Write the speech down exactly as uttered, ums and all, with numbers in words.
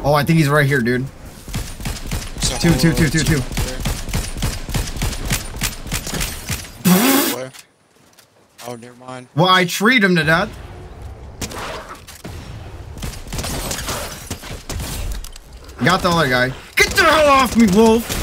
Oh, I think he's right here, dude. So Two, two, two, two, two. Oh, never mind. Well, I treat him to death. Got the other guy. Get the hell off me, wolf!